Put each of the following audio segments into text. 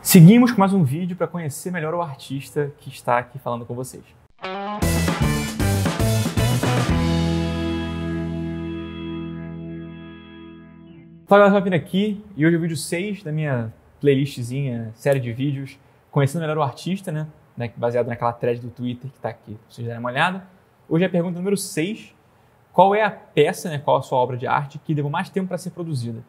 Seguimos com mais um vídeo para conhecer melhor o artista que está aqui falando com vocês. Fala galera, vindo aqui e hoje é o vídeo 6 da minha playlistzinha, série de vídeos conhecendo melhor o artista, né? Baseado naquela thread do Twitter que está aqui, para vocês darem uma olhada. Hoje é a pergunta número 6. Qual é a peça, né, qual a sua obra de arte que levou mais tempo para ser produzida?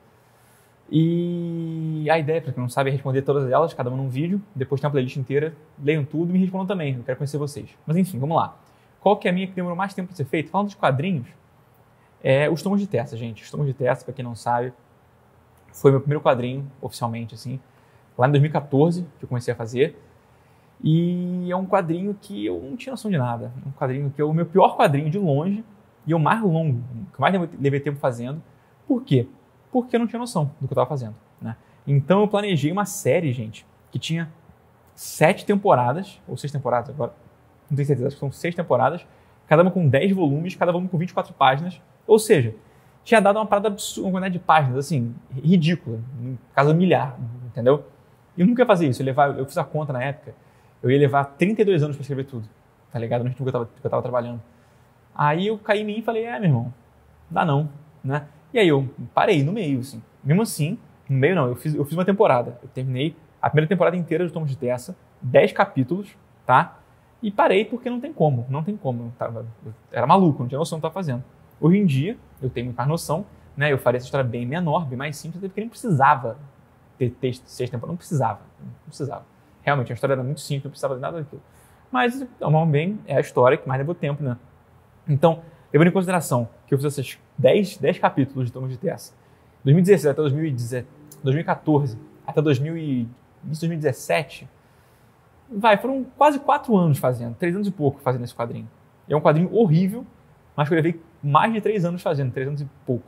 E a ideia, para quem não sabe, é responder todas elas, cada uma num vídeo. Depois tem uma playlist inteira, leiam tudo e me respondam também, eu quero conhecer vocês. Mas enfim, vamos lá. Qual que é a minha que demorou mais tempo para ser feita? Falando de quadrinhos, Os Tomos de Tessa, gente. Os Tomos de Tessa, para quem não sabe, foi meu primeiro quadrinho, oficialmente, assim, lá em 2014, que eu comecei a fazer. E é um quadrinho que eu não tinha noção de nada. Um quadrinho que é o meu pior quadrinho de longe e o mais longo, que eu mais levei tempo fazendo. Por quê? Porque eu não tinha noção do que eu estava fazendo, né? Então eu planejei uma série, gente, que tinha 7 temporadas, ou 6 temporadas agora, não tenho certeza, acho que são 6 temporadas, cada uma com 10 volumes, cada volume com 24 páginas, ou seja, tinha dado uma parada absurda, uma quantidade de páginas, assim, ridícula, no caso milhar, entendeu? E eu nunca ia fazer isso, eu fiz a conta na época, eu ia levar 32 anos para escrever tudo, tá ligado? No ritmo que eu tava trabalhando. Aí eu caí em mim e falei, meu irmão, dá não, né? E aí eu parei no meio, assim. Mesmo assim, no meio não, eu fiz uma temporada. Eu terminei a primeira temporada inteira de Tomos de Tessa, 10 capítulos, tá? E parei porque não tem como. Eu era maluco, não tinha noção do que eu estava fazendo. Hoje em dia, eu tenho muito mais noção, né? Eu faria essa história bem menor, bem mais simples, até porque nem precisava ter texto de 6 temporadas. Não precisava. Realmente, a história era muito simples, não precisava de nada daquilo. Mas, bem, é a história que mais levou tempo, né? Então, levando em consideração que eu fiz esses 10 capítulos de Tomos de Tessa, 2016 até 2014, até 2017, foram quase 4 anos fazendo, 3 anos e pouco fazendo esse quadrinho. É um quadrinho horrível, mas que eu levei mais de 3 anos fazendo, 3 anos e pouco.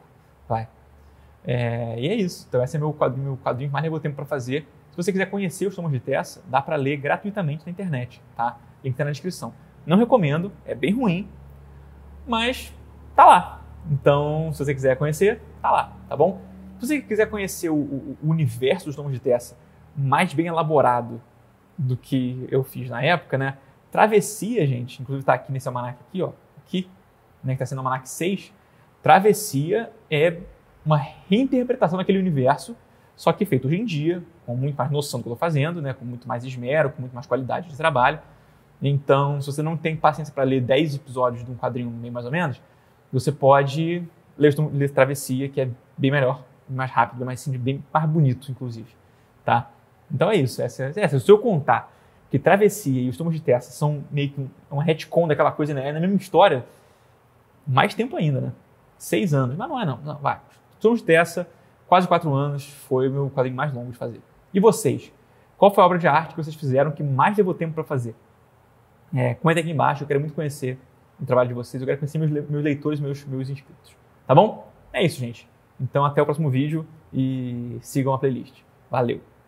E é isso. Então esse é meu quadrinho que mais levou tempo para fazer. Se você quiser conhecer os Tomos de Tessa, dá para ler gratuitamente na internet, tá? Link tá na descrição. Não recomendo, é bem ruim, mas tá lá. Então, se você quiser conhecer, tá lá, tá bom? Se você quiser conhecer o universo dos Tomos de Tessa mais bem elaborado do que eu fiz na época, né? Travessia, gente, inclusive tá aqui nesse almanac aqui, ó, né, que tá sendo o almanac 6. Travessia é uma reinterpretação daquele universo, só que feito hoje em dia, com muito mais noção do que eu tô fazendo, né? Com muito mais esmero, com muito mais qualidade de trabalho. Então, se você não tem paciência para ler 10 episódios de um quadrinho meio mais ou menos, você pode ler Travessia, que é bem melhor, bem mais rápido, bem mais simples, bem mais bonito, inclusive, tá? Então é isso. Se eu contar que Travessia e os Tomos de Tessa são meio que um retcon daquela coisa, né? É na mesma história, mais tempo ainda, né? 6 anos, mas não é não. Vai. Tomos de Tessa, quase 4 anos, foi o meu quadrinho mais longo de fazer. E vocês? Qual foi a obra de arte que vocês fizeram que mais levou tempo para fazer? Comenta aqui embaixo, eu quero muito conhecer o trabalho de vocês, eu quero conhecer meus leitores, meus inscritos. Tá bom? É isso, gente. Então até o próximo vídeo e sigam a playlist. Valeu!